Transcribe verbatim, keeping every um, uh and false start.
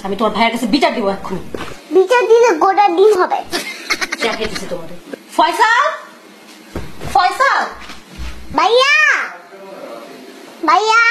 আমি তোমার ভাইয়ের কাছে বিচার দিব এখন। বিচার দিলে গোটা ডিম হবে। দেখাইতেছি তোমাদের। ফয়সাল, ফয়সাল, ভাইয়া, ভাইয়া।